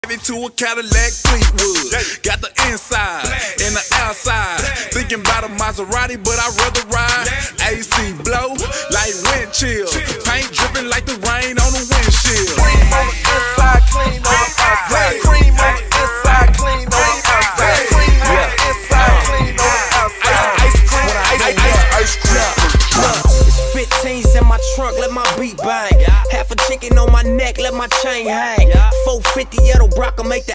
To a Cadillac Fleetwood, got the inside and the outside. Thinking about a Maserati, but I'd rather ride AC blow like wind chill. Paint dripping like the rain on the windshield. Cream on the inside, clean on the outside. Cream on the inside, clean on the outside. Cream on the inside, clean on the outside. Ice cream. It's 15s in my trunk, let my beat bang. Half a chicken on my neck, let my chain hang. 450 Edo Brock, make the